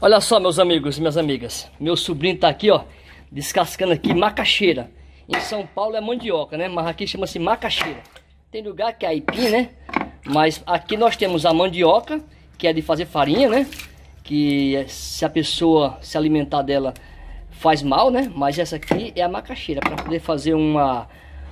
Olha só, meus amigos e minhas amigas. Meu sobrinho tá aqui, ó, descascando aqui macaxeira. Em São Paulo é mandioca, né? Mas aqui chama-se macaxeira. Tem lugar que é aipim, né? Mas aqui nós temos a mandioca, que é de fazer farinha, né? Que se a pessoa se alimentar dela faz mal, né? Mas essa aqui é a macaxeira, para poder fazer uma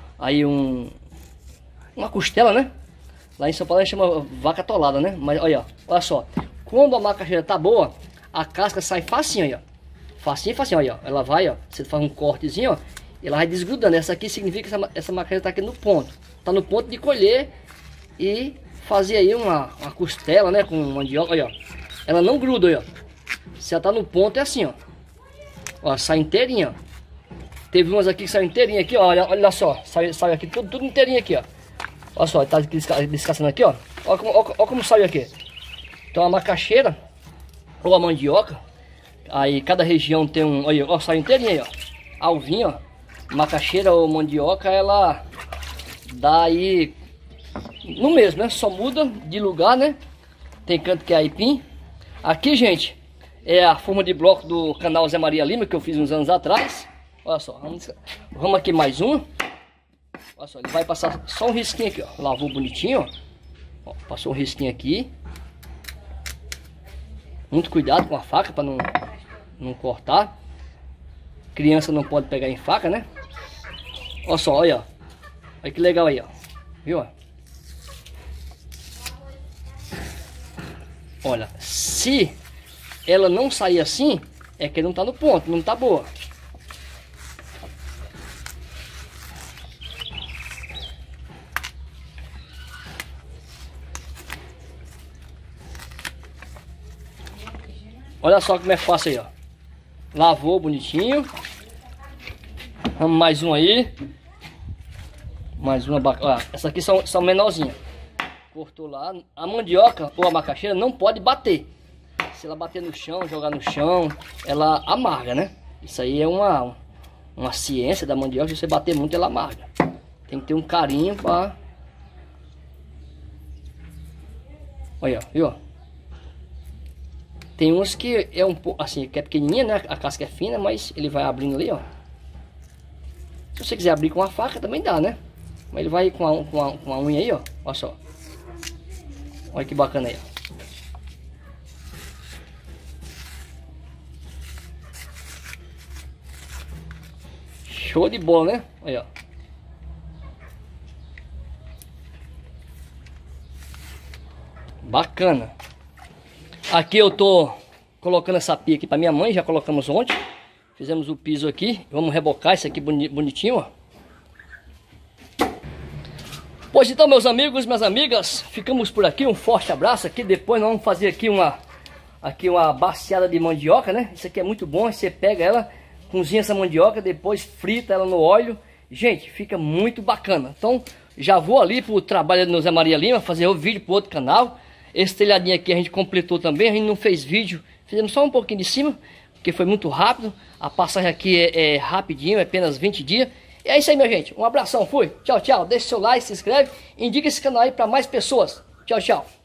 costela, né? Lá em São Paulo a gente chama vaca atolada, né? Mas olha só. Quando a macaxeira tá boa, a casca sai facinho, ó. Facinho, facinho, ó. Ela vai, ó. Você faz um cortezinho, ó. E ela vai desgrudando. Essa aqui significa que essa macaxeira tá aqui no ponto. Tá no ponto de colher e fazer aí uma costela, né? Com mandioca, olha, ó. Ela não gruda, olha. Se ela tá no ponto, é assim, ó. Ó, sai inteirinha, ó. Teve umas aqui que saiu inteirinha aqui, ó. Olha só. Saiu aqui tudo inteirinho aqui, ó. Olha só, tá descascando aqui, ó. Olha como saiu aqui. Então a macaxeira ou a mandioca, aí cada região tem um, olha, ó, saiu inteirinho aí, ó. Alvinho, ó. Macaxeira ou mandioca, ela dá aí no mesmo, né? Só muda de lugar, né? Tem canto que é aipim. Aqui, gente, é a forma de bloco do canal Zé Maria Lima, que eu fiz uns anos atrás. Olha só, vamos aqui mais uma. Olha só, ele vai passar só um risquinho aqui, ó. Lavou bonitinho, ó. Passou um risquinho aqui. Muito cuidado com a faca para não cortar. Criança não pode pegar em faca, né? Olha só, olha, ó. Olha que legal aí, ó. Viu? Olha, se ela não sair assim, é que não tá no ponto, não tá boa. Olha só como é fácil aí, ó. Lavou bonitinho. Vamos mais um aí. Mais uma bacana. Essa aqui são menorzinhas. Cortou lá. A mandioca ou a macaxeira não pode bater. Se ela bater no chão, jogar no chão, ela amarga, né? Isso aí é uma ciência da mandioca. Se você bater muito, ela amarga. Tem que ter um carinho para... Olha, viu? Tem uns que é um pouco assim, que é pequenininha, né? A casca é fina, mas ele vai abrindo ali, ó. Se você quiser abrir com a faca, também dá, né? Mas ele vai com a unha aí, ó. Olha só. Olha que bacana aí, ó. Show de bola, né? Olha, ó. Bacana. Aqui eu tô colocando essa pia aqui para minha mãe, já colocamos ontem. Fizemos o piso aqui, vamos rebocar isso aqui bonitinho, ó. Pois então, meus amigos, minhas amigas, ficamos por aqui, um forte abraço aqui. Depois nós vamos fazer aqui uma baciada de mandioca, né? Isso aqui é muito bom, você pega ela, cozinha essa mandioca, depois frita ela no óleo. Gente, fica muito bacana. Então, já vou ali pro trabalho do Zé Maria Lima, fazer o vídeo pro outro canal. Esse telhadinho aqui a gente completou também, a gente não fez vídeo, fizemos só um pouquinho de cima, porque foi muito rápido. A passagem aqui é rapidinho, é apenas 20 dias. E é isso aí, minha gente, um abração, fui, tchau, tchau, deixa seu like, se inscreve, indica esse canal aí para mais pessoas, tchau, tchau.